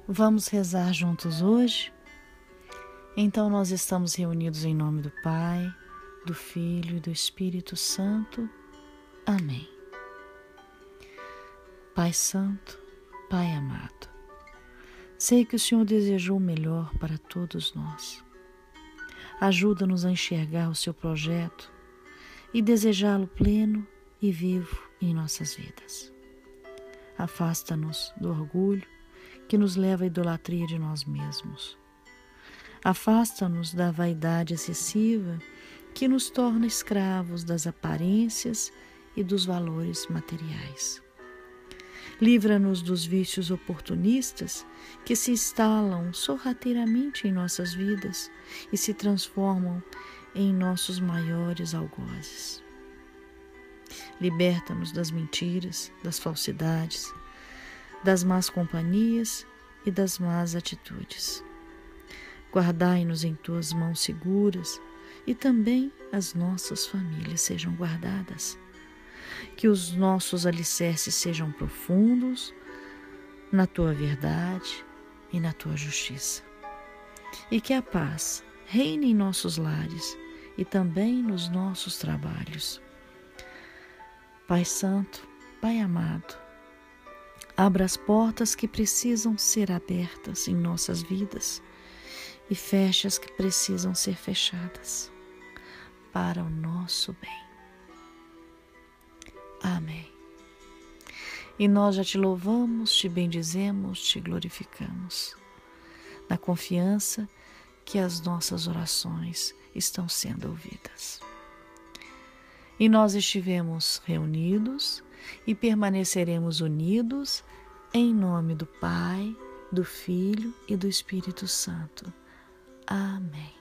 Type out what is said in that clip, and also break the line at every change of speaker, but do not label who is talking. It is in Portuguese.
Vamos rezar juntos hoje? Então nós estamos reunidos em nome do Pai, do Filho e do Espírito Santo. Amém. Pai Santo, Pai amado, sei que o Senhor desejou o melhor para todos nós. Ajuda-nos a enxergar o seu projeto e desejá-lo pleno e vivo em nossas vidas. Afasta-nos do orgulho que nos leva à idolatria de nós mesmos. Afasta-nos da vaidade excessiva que nos torna escravos das aparências e dos valores materiais. Livra-nos dos vícios oportunistas que se instalam sorrateiramente em nossas vidas e se transformam em nossos maiores algozes. Liberta-nos das mentiras, das falsidades, das más companhias e das más atitudes. Guardai-nos em tuas mãos seguras e também as nossas famílias sejam guardadas. Que os nossos alicerces sejam profundos na tua verdade e na tua justiça. E que a paz reine em nossos lares e também nos nossos trabalhos. Pai Santo, Pai amado, abra as portas que precisam ser abertas em nossas vidas e feche as que precisam ser fechadas para o nosso bem. Amém. E nós já te louvamos, te bendizemos, te glorificamos, na confiança que as nossas orações estão sendo ouvidas. E nós estivemos reunidos e permaneceremos unidos em nome do Pai, do Filho e do Espírito Santo. Amém.